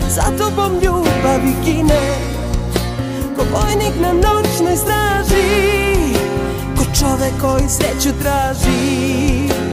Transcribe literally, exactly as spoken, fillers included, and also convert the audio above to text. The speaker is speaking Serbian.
za tobom ljubavi gine, ko vojnik na noćnoj straži, ko čovek koji sreću traži.